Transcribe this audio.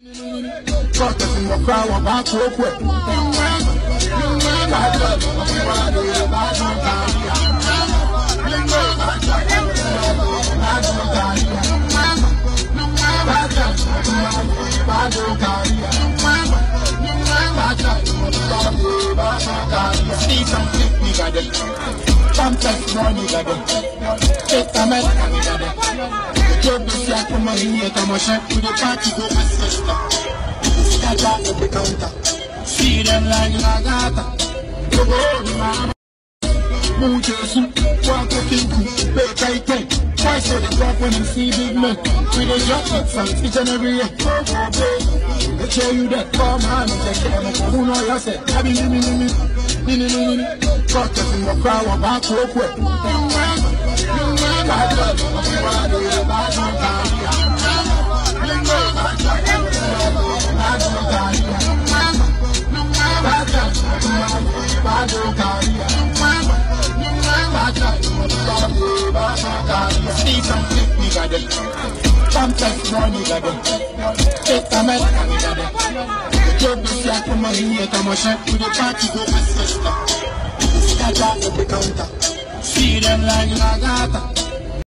See them like Lagata. Why so they drop when they see big men? We don't drop up songs each and every year. They show you that come on, who know you say, I be got us in the crowd about to quit. See some flip nigga them, some test more nigga them. Take the man nigga them. Job this year come on here, come on shut to the party go my sister. Scatter at the counter. See them like Lagata.